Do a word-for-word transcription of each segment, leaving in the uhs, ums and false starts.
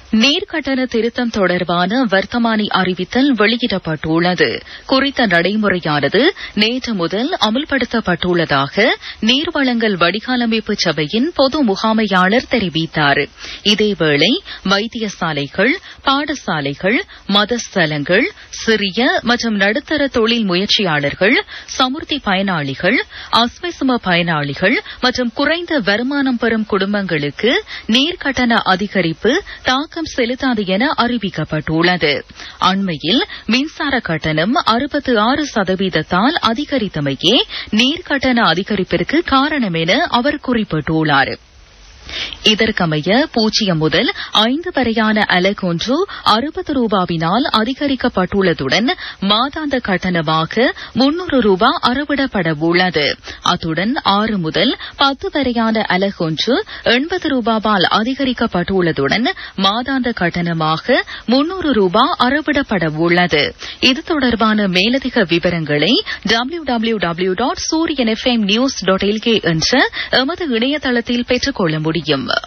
நீர்க்கட்டண திருத்தம் தொடர்பான வர்த்தமானி அறிவித்தல் வெளியிடப்பட்டுள்ளது. குறித்த நடைமுறையானது நேற்று முதல் அமல்படுத்தப்பட்டுள்ளதாக நீர்வளங்கள் வடிகாலமைப்பு சபையின் பொது முகாமையாளர் தெரிவித்தார். இதேவேளை வைத்தியசாலைகள், பாடசாலைகள், மதஸ்தலங்கள், சிறிய மற்றும் நடுத்தர தொழில் முயற்சியாளர்கள், சமுர்த்தி பயனாளிகள், அஸ்மைசும பயனாளிகள் மற்றும் குறைந்த வருமானம் பெறும் குடும்பங்களுக்கு நீர்க்கட்டண அதிகரிப்பு தாக்கம் செலுத்தாது என அறிவிக்கப்பட்டுள்ளது. அண்மையில் மின்சார கட்டணம் அறுபத்தி ஆறு சதவீதத்தால் அதிகரித்தமையே நீர்க்கட்டண அதிகரிப்பிற்கு காரணம் என அவர் குறிப்பிட்டுள்ளார். இதற்கமைய பூஜ்ஜியம் முதல் ஐந்து வரையான அலகொன்று அறுபது ரூபாவினால் அதிகரிக்கப்பட்டுள்ளதுடன் மாதாந்த கட்டணமாக முன்னூறு ரூபாய் அறவிடப்பட உள்ளது. அத்துடன் ஆறு முதல் பத்து வரையான அலகொன்று எண்பது ரூபாவால் அதிகரிக்கப்பட்டுள்ளதுடன் மாதாந்த கட்டணமாக முன்னூறு ரூபாய் அறவிடப்பட உள்ளது. இது தொடர்பான மேலதிக விவரங்களை W W W dot Sooriyan F M news dot L K என்ற எமது இணையதளத்தில் பெற்றுக் கொள்ள முடியும்.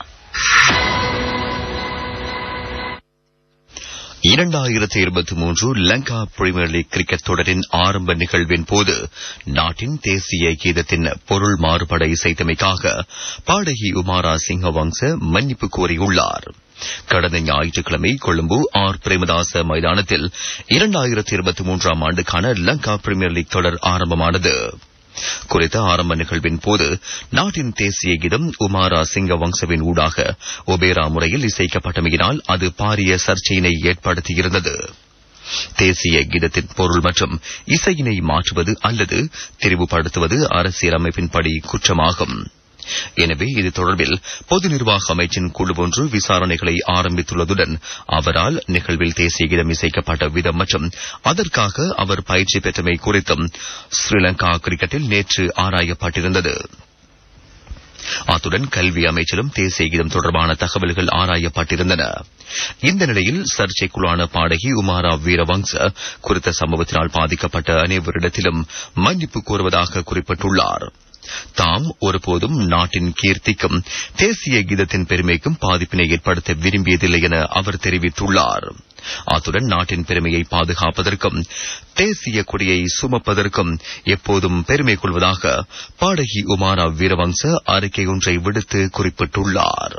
இரண்டாயிரத்தி இருபத்தி மூன்று லங்கா பிரீமியர் லீக் கிரிக்கெட் தொடரின் ஆரம்ப நிகழ்வின் போது நாட்டின் தேசிய கீதத்தின் பொருள் மாறுபட இசைத்தமைக்காக பாடகி உமாரா சிங்கவங்ச மன்னிப்பு கோரியுள்ளார். கடந்த ஞாயிற்றுக்கிழமை கொழும்பு ஆர் பிரேமதாச மைதானத்தில் இரண்டாயிரத்தி இருபத்தி மூன்றாம் ஆண்டுக்கான லங்கா பிரீமியர் லீக் தொடர் ஆரம்பமானது. குறித்த ஆரம்ப நிகழ்வின் போது நாட்டின் தேசிய கீதம் உமாரா சிங்கவங்சவின் ஊடாக ஒபேரா முறையில் இசைக்கப்பட்டமையினால் அது பாரிய சர்ச்சையினை ஏற்படுத்தியிருந்தது. தேசிய கீதத்தின் பொருள் மற்றும் இசையினை மாற்றுவது அல்லது தெரிவுபடுத்துவது அரசியலமைப்பின்படி குற்றமாகும். எனவே இது தொடர்பில் பொது நிர்வாக அமைச்சின் குழு ஒன்று விசாரணைகளை ஆரம்பித்துள்ளதுடன் அவரால் நிகழ்வில் தேசிய கீதம் இசைக்கப்பட்ட விதம் மற்றும் அதற்காக அவர் பயிற்சி பெற்றமை குறித்தும் ஸ்ரீலங்கா கிரிக்கெட்டில் நேற்று ஆராயப்பட்டிருந்தது. அத்துடன் கல்வி அமைச்சிலும் தேசிய கீதம் தொடர்பான தகவல்கள் ஆராயப்பட்டிருந்தன. இந்த நிலையில் சர்ச்சைக்குள்ளான பாடகி உமாரா வீரவங்ச குறித்த சம்பவத்தினால் பாதிக்கப்பட்ட அனைவரிடத்திலும் மன்னிப்பு கோருவதாக குறிப்பிட்டுள்ளார். தாம் ஒருபோதும் நாட்டின் கீர்த்திக்கும் தேசிய கீதத்தின் பெருமைக்கும் பாதிப்பினை ஏற்படுத்த விரும்பியதில்லை என அவர் தெரிவித்துள்ளார். அத்துடன் நாட்டின் பெருமையை பாதுகாப்பதற்கும் தேசிய கொடியை சுமப்பதற்கும் எப்போதும் பெருமை கொள்வதாக பாடகி உமாரா வீரவங்ச அறிக்கை ஒன்றை விடுத்து குறிப்பிட்டுள்ளார்.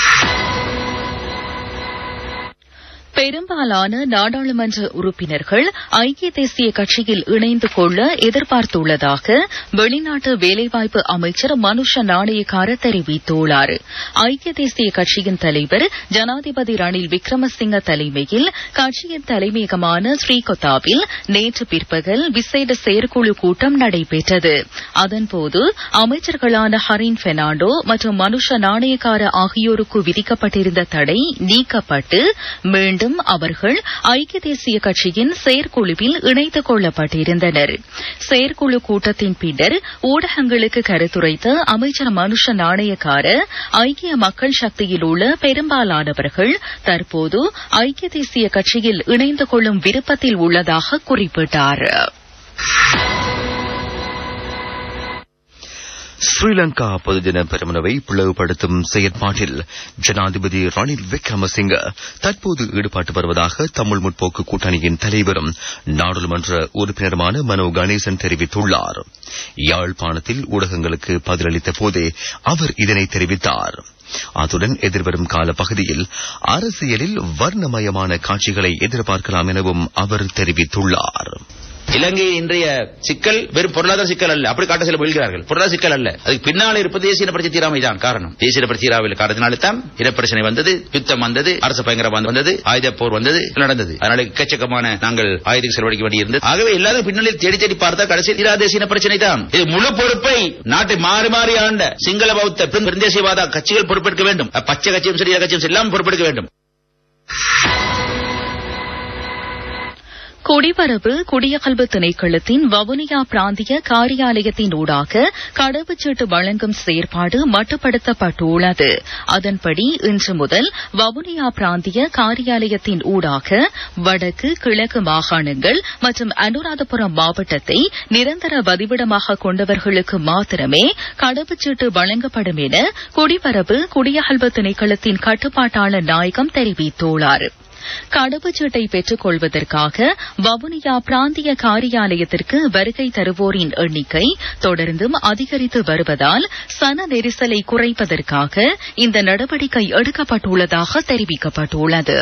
பெரும்பாலான நாடாளுமன்ற உறுப்பினர்கள் ஐக்கிய தேசிய கட்சியில் இணைந்து கொள்ள எதிர்பார்த்துள்ளதாக வெளிநாட்டு வேலைவாய்ப்பு அமைச்சர் மனுஷ நாணயக்கார தெரிவித்துள்ளார். ஐக்கிய தேசிய கட்சியின் தலைவர் ஜனாதிபதி ரணில் விக்ரமசிங்க தலைமையில் கட்சியின் தலைமையகமான ஸ்ரீகொத்தாவில் நேற்று பிற்பகல் விசேட செயற்குழு கூட்டம் நடைபெற்றது. அதன்போது அமைச்சர்களான ஹரின் பெர்னாண்டோ மற்றும் மனுஷ நாணயக்கார ஆகியோருக்கு விதிக்கப்பட்டிருந்த தடை நீக்கப்பட்டு மீண்டும் அவர்கள் ஐக்கிய தேசிய கட்சியின் செயற்குழுவில் இணைத்துக் கொள்ளப்பட்டிருந்தனர். செயற்குழு கூட்டத்தின் பின்னர் ஊடகங்களுக்கு கருத்துரைத்த அமைச்சர் மனுஷ நாணயக்கார ஐக்கிய மக்கள் சக்தியில் உள்ள பெரும்பாலானவர்கள் தற்போது ஐக்கிய தேசிய கட்சியில் இணைந்து கொள்ளும் விருப்பத்தில் உள்ளதாக குறிப்பிட்டார். ஸ்ரீலங்கா பொதுஜன பெரமுனவை பிளவுபடுத்தும் செயற்பாட்டில் ஜனாதிபதி ரணில் விக்ரமசிங்க தற்போது ஈடுபட்டு வருவதாக தமிழ் முற்போக்கு கூட்டணியின் தலைவரும் நாடாளுமன்ற உறுப்பினருமான மனோ கணேசன் தெரிவித்துள்ளார். யாழ்ப்பாணத்தில் ஊடகங்களுக்கு பதிலளித்த போதே அவர் இதனை தெரிவித்தார். அத்துடன் எதிர்வரும் கால பகுதியில் அரசியலில் வர்ணமயமான காட்சிகளை எதிர்பார்க்கலாம் எனவும் அவர் தெரிவித்துள்ளார். இலங்கையின் இன்றைய சிக்கல் வெறும் பொருளாதார சிக்கல் அல்ல, அப்படி காட்ட சில முயல்கிறார்கள். பொருளாதார சிக்கல் அல்ல, அதுக்கு பின்னால் இருப்பது தேசிய பிரச்சனை தீராமை தான் காரணம். தேசிய பிரச்சனை தீராவில் காரணத்தினால்தான் இனப்பிரச்சனை வந்தது, யுத்தம் வந்தது, அரசு பயங்கரவாதம் வந்தது, ஆயுத போர் வந்தது, நடந்தது. அதனால எக்கச்சக்கமான நாங்கள் ஆயுதம் செலவழிக்க வேண்டியிருந்தது. ஆகவே எல்லாரும் பின்னணியில் தேடி தேடி பார்த்தா கடைசியில் தீரா தேசிய பிரச்சனை தான். இது முழு பொறுப்பை நாட்டை மாறி மாறி ஆண்ட சிங்கள பௌத்த பெருந்தேசியவாத கட்சிகள் பொறுப்பெடுக்க வேண்டும். பச்சை கட்சியும் சரி கட்சியும் எல்லாம் பொறுப்பெடுக்க வேண்டும். குடிவரவு குடியகல்வு திணைக்களத்தின் வவுனியா பிராந்திய காரியாலயத்தின் ஊடாக கடவுச்சீட்டு வழங்கும் செயற்பாடு மட்டுப்படுத்தப்பட்டுள்ளது. அதன்படி இன்று முதல் வவுனியா பிராந்திய காரியாலயத்தின் ஊடாக வடக்கு கிழக்கு மாகாணங்கள் மற்றும் அனுராதபுரம் மாவட்டத்தை நிரந்தர வதிவிடமாக கொண்டவர்களுக்கு மாத்திரமே கடவுச்சீட்டு வழங்கப்படும் என குடிவரவு குடியகல்வு திணைக்களத்தின் கட்டுப்பாட்டாளர் நாயகம் தெரிவித்துள்ளார். கடவுச்சீட்டை பெற்றுக் கொள்வதற்காக வவுனியா பிராந்திய காரியாலயத்திற்கு வருகை தருவோரின் எண்ணிக்கை தொடர்ந்தும் அதிகரித்து வருவதால் சன நெரிசலை குறைப்பதற்காக இந்த நடவடிக்கை எடுக்கப்பட்டுள்ளதாக தெரிவிக்கப்பட்டுள்ளது.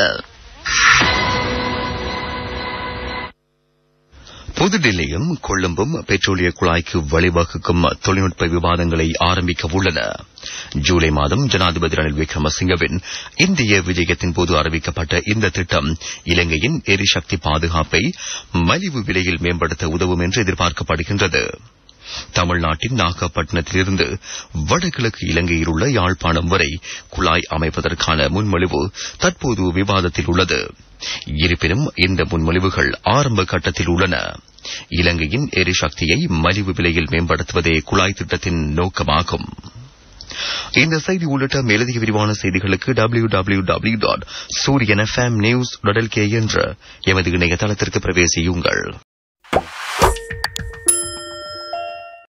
புதுடில்லியும் கொழும்பும் பெட்ரோலிய குழாய்க்கு வழிவகுக்கும் தொழில்நுட்ப விவாதங்களை ஆரம்பிக்க உள்ளன. ஜூலை மாதம் ஜனாதிபதி ரணில் விக்ரமசிங்கவின் இந்திய விஜயத்தின் போது அறிவிக்கப்பட்ட இந்த திட்டம் இலங்கையின் எரிசக்தி பாதுகாப்பை மலிவு விலையில் மேம்படுத்த உதவும் என்று எதிர்பார்க்கப்படுகின்றது. தமிழ்நாட்டின் நாகப்பட்டினத்திலிருந்து வடகிழக்கு இலங்கையில் உள்ள யாழ்ப்பாணம் வரை குழாய் அமைப்பதற்கான முன்மொழிவு தற்போது விவாதத்தில் உள்ளது. இருப்பினும் இந்த முன்மொழிவுகள் ஆரம்ப கட்டத்தில் உள்ளன. இலங்கையின் எரிசக்தியை மலிவு விலையில் மேம்படுத்துவதே குழாய் திட்டத்தின் நோக்கமாகும். இந்த செய்தி உள்ளிட்ட மேலதிக விரிவான செய்திகளுக்கு W W W dot Sooriyan F M news dot L K என்ற எமது இணையதளத்திற்கு பிரவேசியுங்கள்.